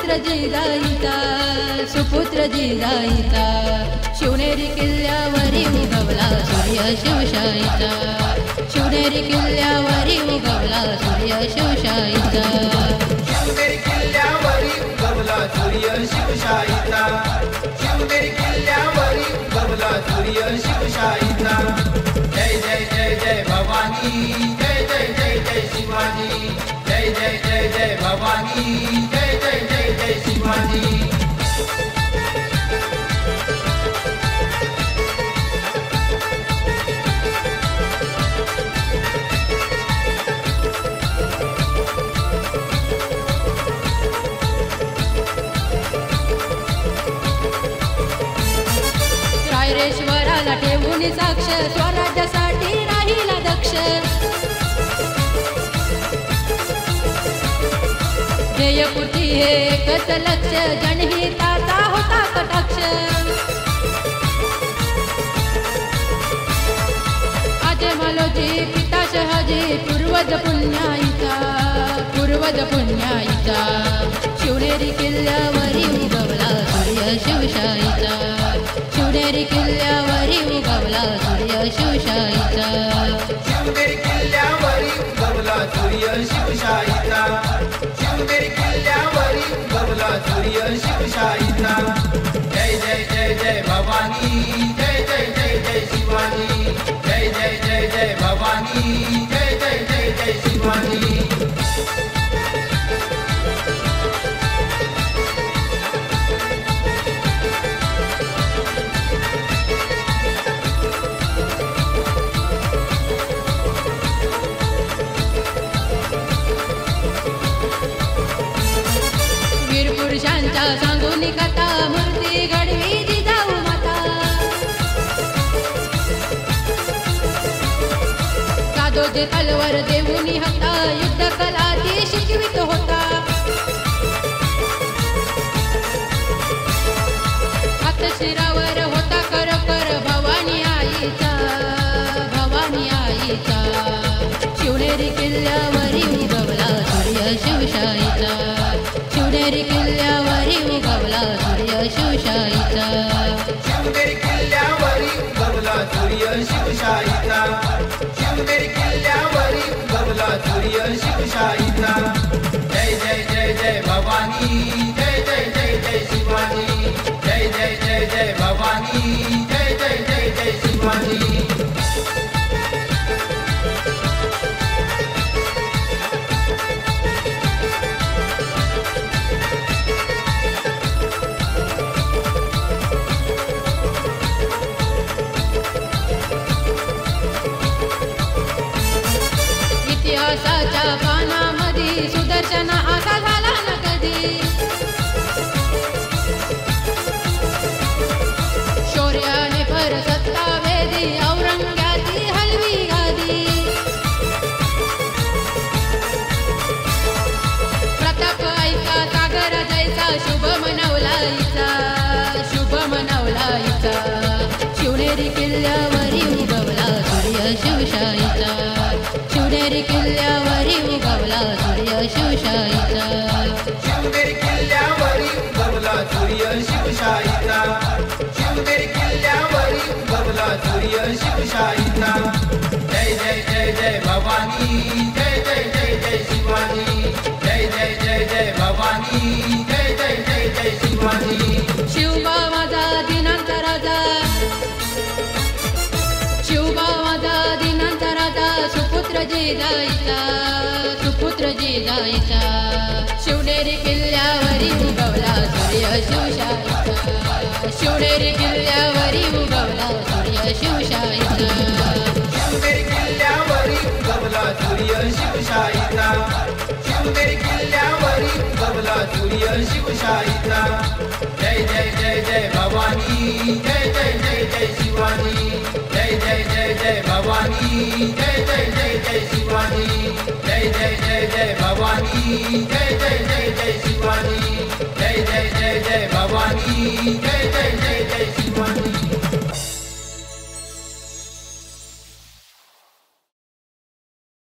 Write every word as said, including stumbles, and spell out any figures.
सुपुत्र जिजाईचा सुपुत्र जिजाईचा शिवनेरी किल्ल्यावरी उगवला सूर्य शिवशाहीचा शिवनेरी किल्ल्यावरी उगवला सूर्य शिवशाहीचा शिवनेरी किल्ल्यावरी उगवला सूर्य शिवशाहीचा शिवनेरी किल्ल्यावरी उगवला सूर्य शिवशाहीचा जय जय जय जय भवानी जय जय जय जय शिवाजी जय जय जय जय भवानी जय जय जय जय शिवाजी रायरेश्वराला ठेवून साक्ष स्वराज्यासाठी राहिला दक्ष ध्येयपूर्ती हे एकच लक्ष जनहिताचा होता कटाक्ष आजे मालोजी पिता शहाजी पूर्वज पुण्याईचा पूर्वज पुण्याईचा शिवनेरी किल्ल्यावरी उगवला सूर्य शिवशाहीचा शिवनेरी किल्ल्यावरी उगवला सूर्य शिवशाहीचा शिवनेरी किल्ल्यावरी उगवला सूर्य शिवशाहीचा शिवनेरी किल्ल्यावरी उगवला सूर्य शिवशाहीचा जय जय जय जय भवानी जय जय जय जय शिवाजी जय जय जय जय भवानी जय जय जय जय शिवाजी पुरुषांच्या सांगून कथा मूर्ती घडवी जिजाऊ माता कादोजे तलवार देऊनी होता युद्ध कला ती शिकवित होता हात शिरावर होता कर कर भवानी आईचा भवानी आईचा शिवनेरी किल्ल्यावरी उगवला सूर्य शिवशाहीचा शिवनेरी किल्ल्यावरी उगवला सूर्य शिवशाहीचा शिवनेरी किल्ल्यावरी उगवला सूर्य शिवशाहीचा शिवनेरी किल्ल्यावरी उगवला सूर्य शिवशाहीचा जय जय जय जय भवानी जय जय जय जय शिवाजी जय जय जय जय भवानी जय जय जय जय शिवाजी इतिहासाच्या पानामध्ये सुदर्शन असा झाला न कधी शौर्याने भर सत्ता वेदी औरंग्याची हलवी गादी प्रताप ऐका सागर जैसा शुभ मनवलाईचा शुभ मनवलाईचा शिवनेरी किल्ल्यावरी उगवला सूर्य शिवशाहीचा शिवनेरी किल्ल्यावरी उगवला सूर्य शिवशाहीचा शिवनेरी किल्ल्यावरी उगवला सूर्य शिवशाहीचा शिवनेरी किल्ल्यावरी उगवला सूर्य शिवशाहीचा जय जय जय जय भवानी जय जय जय जय शिवाजी जय जय जय जय भवानी जय जय जय जय शिवाजी शिवबा माझा दिनांत राजा शिवबा माझा दिनांत राजा सुपुत्र जिजाईचा सुपुत्र जिजाईचा शिवनेरी किल्ल्यावरी उगवला सूर्य शिवशाहीचा शिवनेरी किल्ल्यावरी उगवला सूर्य शिवशाहीचा शिवनेरी किल्ल्यावरी उगवला सूर्य शिवशाहीचा शिवनेरी किल्ल्यावरी उगवला सूर्य शिवशाहीचा जय जय जय जय भवानी जय जय जय जय शिवाजी जय जय जय जय भवानी जय जय जय जय शिवाजी जय जय जय जय भवानी जय जय जय जय शिवाजी जय जय जय जय भवानी जय